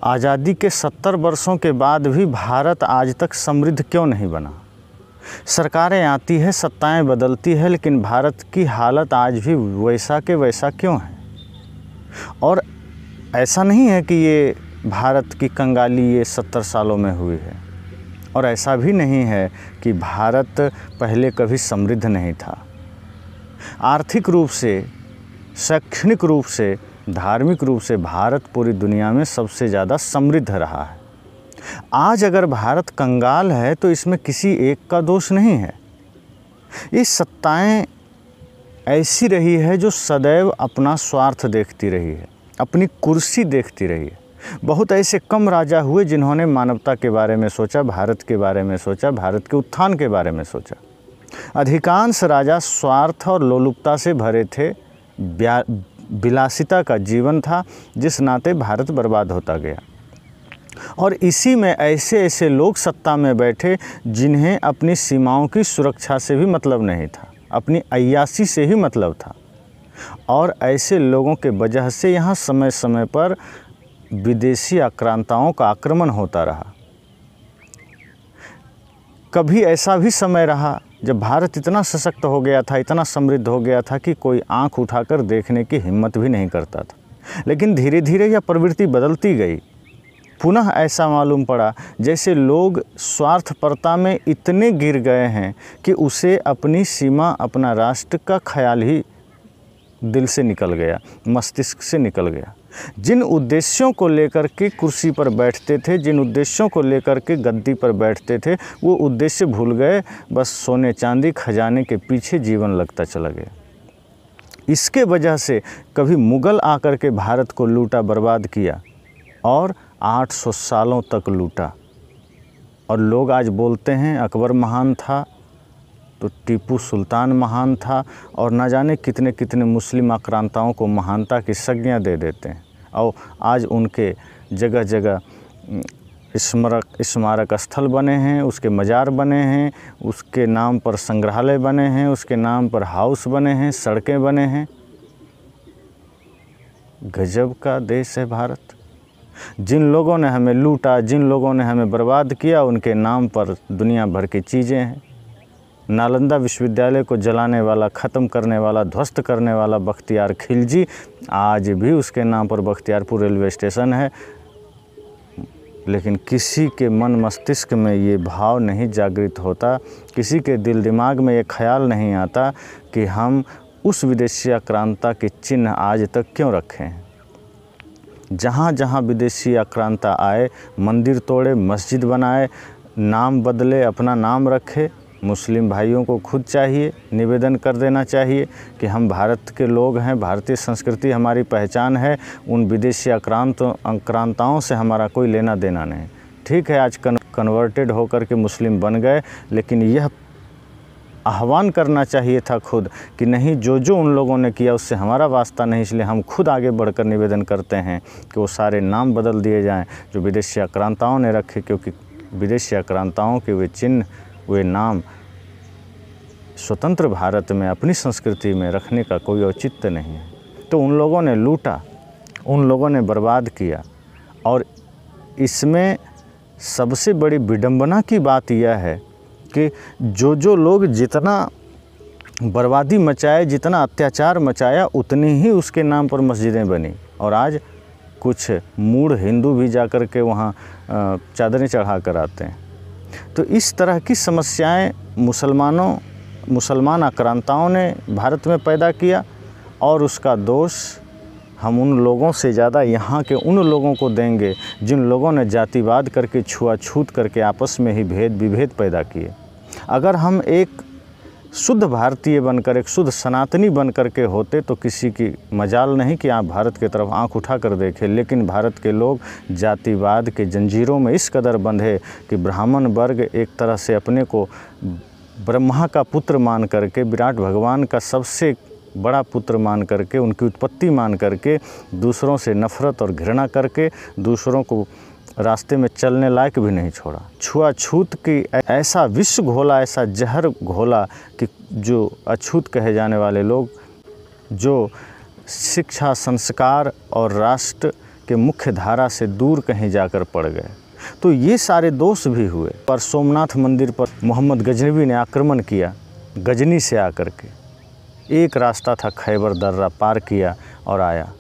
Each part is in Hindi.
आज़ादी के 70 वर्षों के बाद भी भारत आज तक समृद्ध क्यों नहीं बना? सरकारें आती है, सत्ताएं बदलती है, लेकिन भारत की हालत आज भी वैसा के वैसा क्यों है? और ऐसा नहीं है कि ये भारत की कंगाली ये 70 सालों में हुई है, और ऐसा भी नहीं है कि भारत पहले कभी समृद्ध नहीं था। आर्थिक रूप से, शैक्षणिक रूप से, धार्मिक रूप से भारत पूरी दुनिया में सबसे ज़्यादा समृद्ध रहा है। आज अगर भारत कंगाल है तो इसमें किसी एक का दोष नहीं है। ये सत्ताएं ऐसी रही है जो सदैव अपना स्वार्थ देखती रही है, अपनी कुर्सी देखती रही है। बहुत ऐसे कम राजा हुए जिन्होंने मानवता के बारे में सोचा, भारत के बारे में सोचा, भारत के उत्थान के बारे में सोचा। अधिकांश राजा स्वार्थ और लोलुपता से भरे थे, विलासिता का जीवन था, जिस नाते भारत बर्बाद होता गया। और इसी में ऐसे ऐसे लोग सत्ता में बैठे जिन्हें अपनी सीमाओं की सुरक्षा से भी मतलब नहीं था, अपनी अय्यासी से ही मतलब था। और ऐसे लोगों के वजह से यहाँ समय समय पर विदेशी आक्रांताओं का आक्रमण होता रहा। कभी ऐसा भी समय रहा जब भारत इतना सशक्त हो गया था, इतना समृद्ध हो गया था कि कोई आंख उठाकर देखने की हिम्मत भी नहीं करता था। लेकिन धीरे धीरे यह प्रवृत्ति बदलती गई। पुनः ऐसा मालूम पड़ा जैसे लोग स्वार्थपरता में इतने गिर गए हैं कि उसे अपनी सीमा, अपना राष्ट्र का ख्याल ही दिल से निकल गया, मस्तिष्क से निकल गया। जिन उद्देश्यों को लेकर के कुर्सी पर बैठते थे, जिन उद्देश्यों को लेकर के गद्दी पर बैठते थे, वो उद्देश्य भूल गए। बस सोने चांदी खजाने के पीछे जीवन लगता चला गया। इसके वजह से कभी मुग़ल आकर के भारत को लूटा, बर्बाद किया, और 800 सालों तक लूटा। और लोग आज बोलते हैं अकबर महान था तो टीपू सुल्तान महान था, और न जाने कितने कितने मुस्लिम आक्रांताओं को महानता की संज्ञा दे देते हैं। और आज उनके जगह जगह स्मारक स्थल बने हैं, उसके मज़ार बने हैं, उसके नाम पर संग्रहालय बने हैं, उसके नाम पर हाउस बने हैं, सड़कें बने हैं। गजब का देश है भारत। जिन लोगों ने हमें लूटा, जिन लोगों ने हमें बर्बाद किया, उनके नाम पर दुनिया भर की चीज़ें हैं। नालंदा विश्वविद्यालय को जलाने वाला, ख़त्म करने वाला, ध्वस्त करने वाला बख्तियार खिलजी, आज भी उसके नाम पर बख्तियारपुर रेलवे स्टेशन है। लेकिन किसी के मन मस्तिष्क में ये भाव नहीं जागृत होता, किसी के दिल दिमाग में ये ख्याल नहीं आता कि हम उस विदेशी आक्रांता के चिन्ह आज तक क्यों रखें हैं। जहाँ जहाँ विदेशी आक्रांता आए, मंदिर तोड़े, मस्जिद बनाए, नाम बदले, अपना नाम रखे। मुस्लिम भाइयों को खुद चाहिए, निवेदन कर देना चाहिए कि हम भारत के लोग हैं, भारतीय संस्कृति हमारी पहचान है, उन विदेशी आक्रांताओं से हमारा कोई लेना देना नहीं। ठीक है, आज कन्वर्टेड होकर के मुस्लिम बन गए, लेकिन यह आह्वान करना चाहिए था खुद कि नहीं, जो जो उन लोगों ने किया उससे हमारा वास्ता नहीं। इसलिए हम खुद आगे बढ़कर निवेदन करते हैं कि वो सारे नाम बदल दिए जाएं जो विदेशी आक्रांताओं ने रखे, क्योंकि विदेशी आक्रांताओं के वे चिन्ह, वे नाम स्वतंत्र भारत में, अपनी संस्कृति में रखने का कोई औचित्य नहीं है। तो उन लोगों ने लूटा, उन लोगों ने बर्बाद किया। और इसमें सबसे बड़ी विडंबना की बात यह है कि जो लोग जितना बर्बादी मचाए, जितना अत्याचार मचाया, उतनी ही उसके नाम पर मस्जिदें बनी। और आज कुछ मूढ़ हिंदू भी जाकर के वहाँ चादरें चढ़ा कर आते हैं। तो इस तरह की समस्याएं मुसलमान आक्रांताओं ने भारत में पैदा किया, और उसका दोष हम उन लोगों से ज़्यादा यहाँ के उन लोगों को देंगे जिन लोगों ने जातिवाद करके, छुआछूत करके आपस में ही भेद विभेद पैदा किए। अगर हम एक शुद्ध भारतीय बनकर, एक शुद्ध सनातनी बनकर के होते तो किसी की मजाल नहीं कि आप भारत की तरफ आंख उठा कर देखें। लेकिन भारत के लोग जातिवाद के जंजीरों में इस कदर बंधे कि ब्राह्मण वर्ग एक तरह से अपने को ब्रह्मा का पुत्र मान करके, विराट भगवान का सबसे बड़ा पुत्र मान करके, उनकी उत्पत्ति मान करके, दूसरों से नफ़रत और घृणा करके, दूसरों को रास्ते में चलने लायक भी नहीं छोड़ा। छुआछूत की ऐसा विष घोला, ऐसा जहर घोला कि जो अछूत कहे जाने वाले लोग, जो शिक्षा, संस्कार और राष्ट्र के मुख्य धारा से दूर कहीं जाकर पड़ गए। तो ये सारे दोष भी हुए। पर सोमनाथ मंदिर पर मोहम्मद गजनवी ने आक्रमण किया, गजनी से आकर के। एक रास्ता था खैबर दर्रा, पार किया और आया।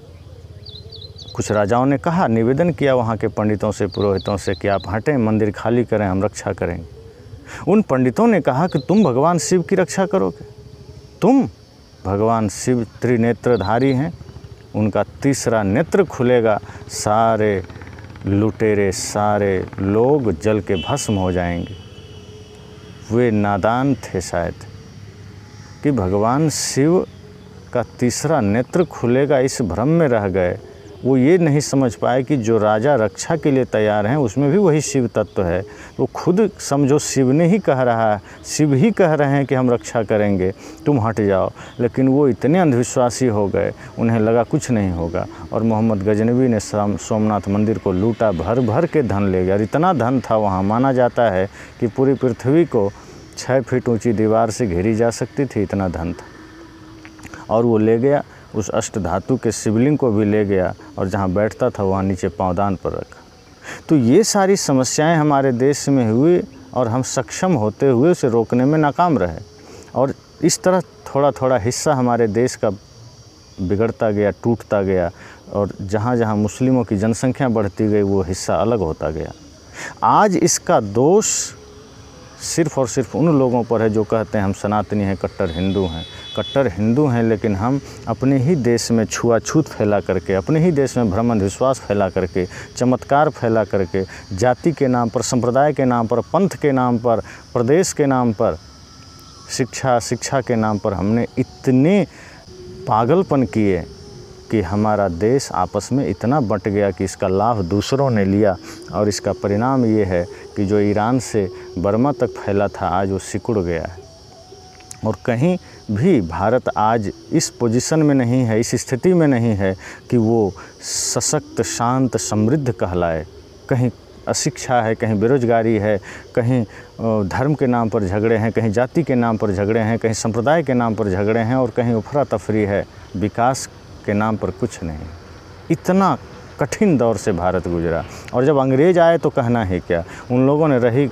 कुछ राजाओं ने कहा, निवेदन किया वहाँ के पंडितों से, पुरोहितों से कि आप हटें, मंदिर खाली करें, हम रक्षा करेंगे। उन पंडितों ने कहा कि तुम भगवान शिव की रक्षा करोगे? तुम? भगवान शिव त्रिनेत्रधारी हैं, उनका तीसरा नेत्र खुलेगा, सारे लुटेरे, सारे लोग जल के भस्म हो जाएंगे। वे नादान थे शायद कि भगवान शिव का तीसरा नेत्र खुलेगा, इस भ्रम में रह गए। वो ये नहीं समझ पाए कि जो राजा रक्षा के लिए तैयार हैं उसमें भी वही शिव तत्व है। वो खुद समझो शिव ने ही कह रहा है, शिव ही कह रहे हैं कि हम रक्षा करेंगे, तुम हट जाओ। लेकिन वो इतने अंधविश्वासी हो गए, उन्हें लगा कुछ नहीं होगा। और मोहम्मद गजनवी ने सोमनाथ मंदिर को लूटा, भर भर के धन ले गया। और इतना धन था वहाँ, माना जाता है कि पूरी पृथ्वी को 6 फीट ऊँची दीवार से घेरी जा सकती थी, इतना धन था। और वो ले गया, उस अष्ट धातु के शिवलिंग को भी ले गया और जहाँ बैठता था वहाँ नीचे पाँवदान पर रखा। तो ये सारी समस्याएं हमारे देश में हुई और हम सक्षम होते हुए उसे रोकने में नाकाम रहे। और इस तरह थोड़ा थोड़ा हिस्सा हमारे देश का बिगड़ता गया, टूटता गया। और जहाँ जहाँ मुस्लिमों की जनसंख्या बढ़ती गई वो हिस्सा अलग होता गया। आज इसका दोष सिर्फ़ और सिर्फ उन लोगों पर है जो कहते हैं हम सनातनी हैं, कट्टर हिंदू हैं। कट्टर हिंदू हैं, लेकिन हम अपने ही देश में छुआछूत फैला करके, अपने ही देश में भ्रम अंधविश्वास फैला करके, चमत्कार फैला करके, जाति के नाम पर, संप्रदाय के नाम पर, पंथ के नाम पर, प्रदेश के नाम पर, शिक्षा के नाम पर हमने इतने पागलपन किए कि हमारा देश आपस में इतना बंट गया कि इसका लाभ दूसरों ने लिया। और इसका परिणाम ये है कि जो ईरान से बर्मा तक फैला था आज वो सिकुड़ गया है। और कहीं भी भारत आज इस पोजीशन में नहीं है, इस स्थिति में नहीं है कि वो सशक्त, शांत, समृद्ध कहलाए। कहीं अशिक्षा है, कहीं बेरोजगारी है, कहीं धर्म के नाम पर झगड़े हैं, कहीं जाति के नाम पर झगड़े हैं, कहीं संप्रदाय के नाम पर झगड़े हैं, और कहीं अफरा तफरी है। विकास के नाम पर कुछ नहीं। इतना कठिन दौर से भारत गुजरा। और जब अंग्रेज़ आए तो कहना ही क्या, उन लोगों ने रही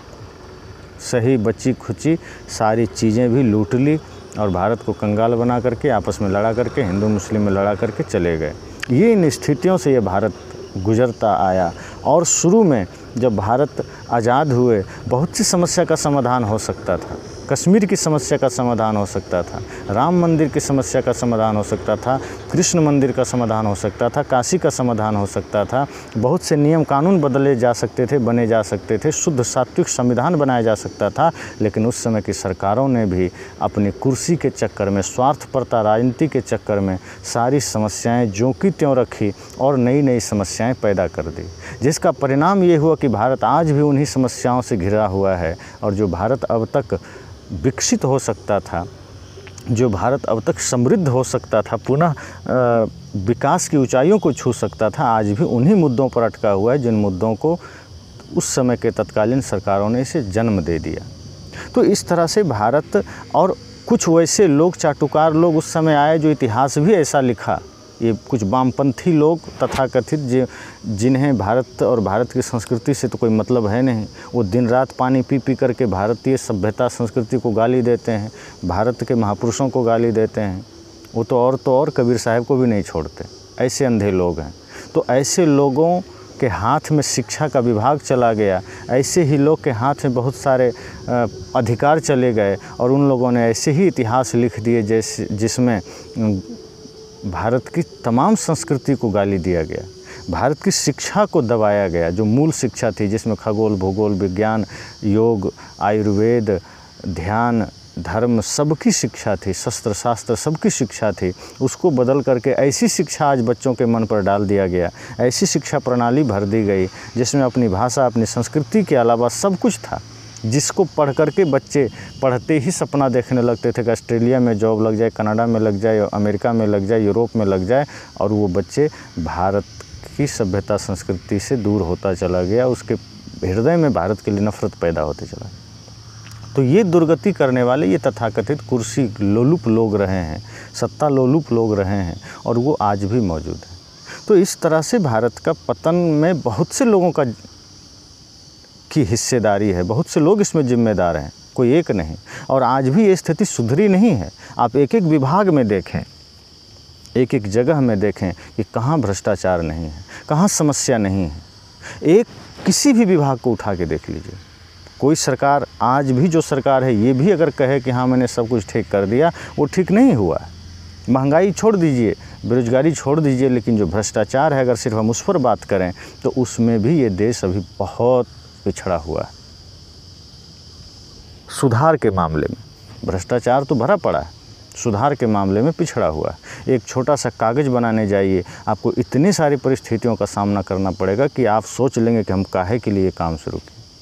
सही बची खुची सारी चीज़ें भी लूट ली और भारत को कंगाल बना करके, आपस में लड़ा करके, हिंदू मुस्लिम में लड़ा करके चले गए। ये इन स्थितियों से ये भारत गुजरता आया। और शुरू में जब भारत आज़ाद हुए, बहुत सी समस्या का समाधान हो सकता था। कश्मीर की समस्या का समाधान हो सकता था, राम मंदिर की समस्या का समाधान हो सकता था, कृष्ण मंदिर का समाधान हो सकता था, काशी का समाधान हो सकता था, बहुत से नियम कानून बदले जा सकते थे, बने जा सकते थे, शुद्ध सात्विक संविधान बनाया जा सकता था। लेकिन उस समय की सरकारों ने भी अपनी कुर्सी के चक्कर में, स्वार्थपरता राजनीति के चक्कर में सारी समस्याएं ज्यों की त्यों रखी और नई नई समस्याएं पैदा कर दी, जिसका परिणाम ये हुआ कि भारत आज भी उन्हीं समस्याओं से घिरा हुआ है। और जो भारत अब तक विकसित हो सकता था, जो भारत अब तक समृद्ध हो सकता था, पुनः विकास की ऊंचाइयों को छू सकता था, आज भी उन्हीं मुद्दों पर अटका हुआ है जिन मुद्दों को उस समय के तत्कालीन सरकारों ने इसे जन्म दे दिया। तो इस तरह से भारत, और कुछ वैसे लोग, चाटुकार लोग उस समय आए जो इतिहास भी ऐसा लिखा। ये कुछ वामपंथी लोग तथाकथित जिन्हें भारत और भारत की संस्कृति से तो कोई मतलब है नहीं, वो दिन रात पानी पी पी करके भारतीय सभ्यता संस्कृति को गाली देते हैं, भारत के महापुरुषों को गाली देते हैं। वो तो और कबीर साहब को भी नहीं छोड़ते। ऐसे अंधे लोग हैं। तो ऐसे लोगों के हाथ में शिक्षा का विभाग चला गया, ऐसे ही लोग के हाथ में बहुत सारे अधिकार चले गए और उन लोगों ने ऐसे ही इतिहास लिख दिए जिसमें भारत की तमाम संस्कृति को गाली दिया गया, भारत की शिक्षा को दबाया गया, जो मूल शिक्षा थी जिसमें खगोल, भूगोल, विज्ञान, योग, आयुर्वेद, ध्यान, धर्म सबकी शिक्षा थी, शस्त्र शास्त्र सबकी शिक्षा थी, उसको बदल करके ऐसी शिक्षा आज बच्चों के मन पर डाल दिया गया, ऐसी शिक्षा प्रणाली भर दी गई जिसमें अपनी भाषा, अपनी संस्कृति के अलावा सब कुछ था, जिसको पढ़ करके बच्चे पढ़ते ही सपना देखने लगते थे कि ऑस्ट्रेलिया में जॉब लग जाए, कनाडा में लग जाए, अमेरिका में लग जाए, यूरोप में लग जाए। और वो बच्चे भारत की सभ्यता संस्कृति से दूर होता चला गया, उसके हृदय में भारत के लिए नफरत पैदा होते चला गया। तो ये दुर्गति करने वाले ये तथाकथित कुर्सी लोलुप लोग रहे हैं, सत्ता लोलुप लोग रहे हैं, और वो आज भी मौजूद हैं। तो इस तरह से भारत का पतन में बहुत से लोगों की हिस्सेदारी है, बहुत से लोग इसमें जिम्मेदार हैं, कोई एक नहीं। और आज भी ये स्थिति सुधरी नहीं है। आप एक एक विभाग में देखें, एक एक जगह में देखें कि कहाँ भ्रष्टाचार नहीं है, कहाँ समस्या नहीं है। एक किसी भी विभाग को उठा के देख लीजिए, कोई सरकार, आज भी जो सरकार है ये भी अगर कहे कि हाँ मैंने सब कुछ ठीक कर दिया, वो ठीक नहीं हुआ है। महंगाई छोड़ दीजिए, बेरोजगारी छोड़ दीजिए, लेकिन जो भ्रष्टाचार है अगर सिर्फ हम उस पर बात करें तो उसमें भी ये देश अभी बहुत पिछड़ा हुआ है। सुधार के मामले में भ्रष्टाचार तो भरा पड़ा है, सुधार के मामले में पिछड़ा हुआ है। एक छोटा सा कागज़ बनाने जाइए, आपको इतनी सारी परिस्थितियों का सामना करना पड़ेगा कि आप सोच लेंगे कि हम काहे के लिए काम शुरू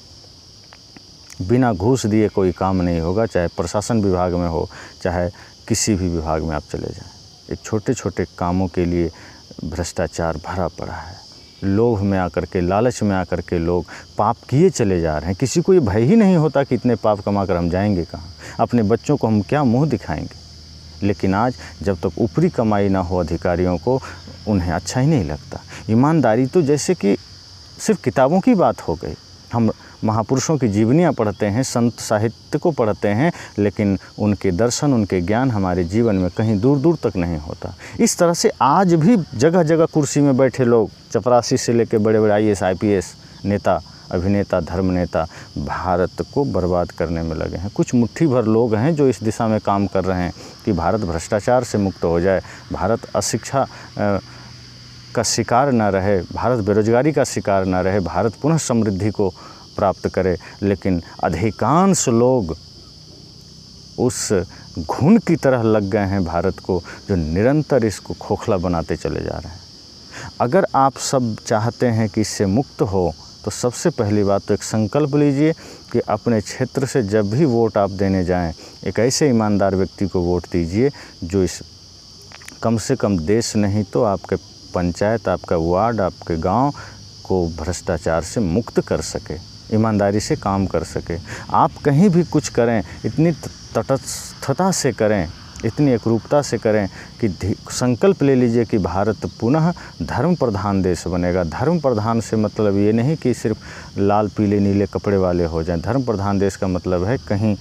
किए। बिना घूस दिए कोई काम नहीं होगा, चाहे प्रशासन विभाग में हो, चाहे किसी भी विभाग में आप चले जाएं। एक छोटे छोटे कामों के लिए भ्रष्टाचार भरा पड़ा है। लोभ में आकर के, लालच में आकर के लोग पाप किए चले जा रहे हैं। किसी को ये भय ही नहीं होता कि इतने पाप कमा कर हम जाएंगे कहाँ, अपने बच्चों को हम क्या मुँह दिखाएंगे। लेकिन आज जब तक ऊपरी कमाई ना हो अधिकारियों को, उन्हें अच्छा ही नहीं लगता। ईमानदारी तो जैसे कि सिर्फ किताबों की बात हो गई। हम महापुरुषों की जीवनियाँ पढ़ते हैं, संत साहित्य को पढ़ते हैं, लेकिन उनके दर्शन, उनके ज्ञान हमारे जीवन में कहीं दूर दूर तक नहीं होता। इस तरह से आज भी जगह जगह कुर्सी में बैठे लोग, चपरासी से लेकर बड़े बड़े IAS IPS नेता, अभिनेता, धर्म नेता भारत को बर्बाद करने में लगे हैं। कुछ मुट्ठी भर लोग हैं जो इस दिशा में काम कर रहे हैं कि भारत भ्रष्टाचार से मुक्त हो जाए, भारत अशिक्षा का शिकार न रहे, भारत बेरोजगारी का शिकार न रहे, भारत पुनः समृद्धि को प्राप्त करे। लेकिन अधिकांश लोग उस घुन की तरह लग गए हैं भारत को, जो निरंतर इसको खोखला बनाते चले जा रहे हैं। अगर आप सब चाहते हैं कि इससे मुक्त हो, तो सबसे पहली बात तो एक संकल्प लीजिए कि अपने क्षेत्र से जब भी वोट आप देने जाएं, एक ऐसे ईमानदार व्यक्ति को वोट दीजिए जो इस कम से कम देश नहीं तो आपके पंचायत, आपका वार्ड, आपके गांव को भ्रष्टाचार से मुक्त कर सके, ईमानदारी से काम कर सके। आप कहीं भी कुछ करें, इतनी तटस्थता से करें, इतनी एकरूपता से करें कि संकल्प ले लीजिए कि भारत पुनः धर्म प्रधान देश बनेगा। धर्म प्रधान से मतलब ये नहीं कि सिर्फ लाल पीले नीले कपड़े वाले हो जाएं। धर्म प्रधान देश का मतलब है कहीं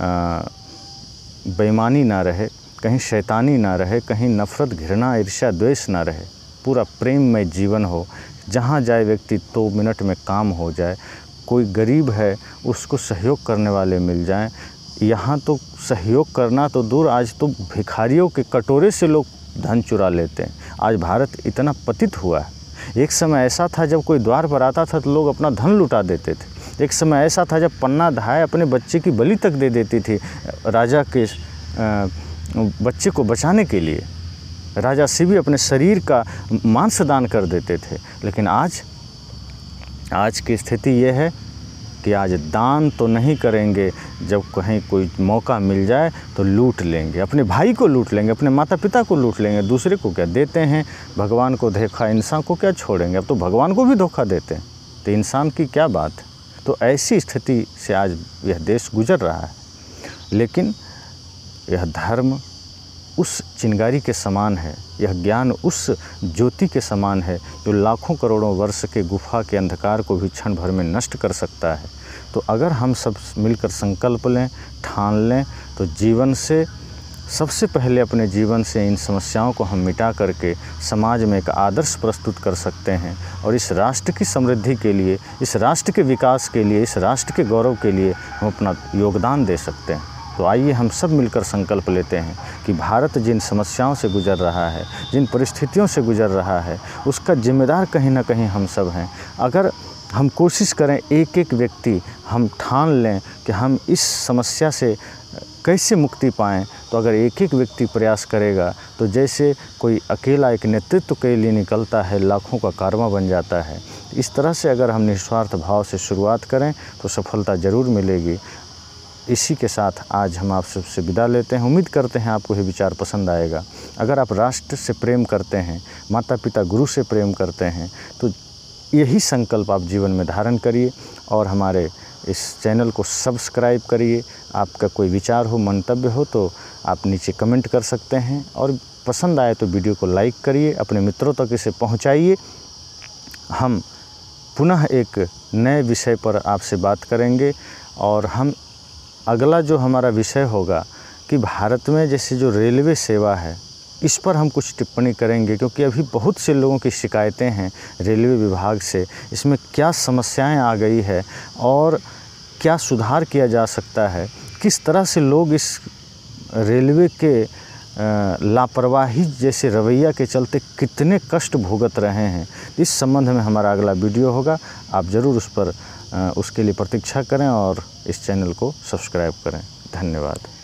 बेईमानी ना रहे, कहीं शैतानी ना रहे, कहीं नफ़रत, घृणा, ईर्ष्या, द्वेष ना रहे, पूरा प्रेममय जीवन हो। जहाँ जाए व्यक्ति 2 मिनट में काम हो जाए, कोई गरीब है उसको सहयोग करने वाले मिल जाएं। यहाँ तो सहयोग करना तो दूर, आज तो भिखारियों के कटोरे से लोग धन चुरा लेते हैं। आज भारत इतना पतित हुआ है। एक समय ऐसा था जब कोई द्वार पर आता था तो लोग अपना धन लुटा देते थे। एक समय ऐसा था जब पन्ना धाय अपने बच्चे की बलि तक दे देती थी राजा के बच्चे को बचाने के लिए। राजा शिवी अपने शरीर का मांस दान कर देते थे। लेकिन आज की स्थिति ये है कि आज दान तो नहीं करेंगे, जब कहीं कोई मौका मिल जाए तो लूट लेंगे, अपने भाई को लूट लेंगे, अपने माता पिता को लूट लेंगे। दूसरे को क्या देते हैं, भगवान को देखा, इंसान को क्या छोड़ेंगे। अब तो भगवान को भी धोखा देते हैं, तो इंसान की क्या बात है। तो ऐसी स्थिति से आज यह देश गुजर रहा है। लेकिन यह धर्म उस चिंगारी के समान है, यह ज्ञान उस ज्योति के समान है जो लाखों करोड़ों वर्ष के गुफा के अंधकार को भी क्षण भर में नष्ट कर सकता है। तो अगर हम सब मिलकर संकल्प लें, ठान लें, तो जीवन से सबसे पहले अपने जीवन से इन समस्याओं को हम मिटा करके समाज में एक आदर्श प्रस्तुत कर सकते हैं और इस राष्ट्र की समृद्धि के लिए, इस राष्ट्र के विकास के लिए, इस राष्ट्र के गौरव के लिए हम अपना योगदान दे सकते हैं। तो आइए हम सब मिलकर संकल्प लेते हैं कि भारत जिन समस्याओं से गुजर रहा है, जिन परिस्थितियों से गुजर रहा है, उसका जिम्मेदार कहीं ना कहीं हम सब हैं। अगर हम कोशिश करें, एक एक व्यक्ति हम ठान लें कि हम इस समस्या से कैसे मुक्ति पाएँ, तो अगर एक एक व्यक्ति प्रयास करेगा तो जैसे कोई अकेला एक नेतृत्व के लिए निकलता है, लाखों का कारवां बन जाता है। इस तरह से अगर हम निस्वार्थ भाव से शुरुआत करें तो सफलता ज़रूर मिलेगी। इसी के साथ आज हम आप सबसे विदा लेते हैं। उम्मीद करते हैं आपको ये विचार पसंद आएगा। अगर आप राष्ट्र से प्रेम करते हैं, माता पिता गुरु से प्रेम करते हैं, तो यही संकल्प आप जीवन में धारण करिए और हमारे इस चैनल को सब्सक्राइब करिए। आपका कोई विचार हो, मंतव्य हो तो आप नीचे कमेंट कर सकते हैं और पसंद आए तो वीडियो को लाइक करिए, अपने मित्रों तक इसे पहुंचाइए। हम पुनः एक नए विषय पर आपसे बात करेंगे और हम अगला जो हमारा विषय होगा कि भारत में जैसे जो रेलवे सेवा है इस पर हम कुछ टिप्पणी करेंगे, क्योंकि अभी बहुत से लोगों की शिकायतें हैं रेलवे विभाग से। इसमें क्या समस्याएं आ गई है और क्या सुधार किया जा सकता है, किस तरह से लोग इस रेलवे के लापरवाही जैसे रवैया के चलते कितने कष्ट भुगत रहे हैं, इस संबंध में हमारा अगला वीडियो होगा। आप ज़रूर उस पर उसके लिए प्रतीक्षा करें और इस चैनल को सब्सक्राइब करें। धन्यवाद।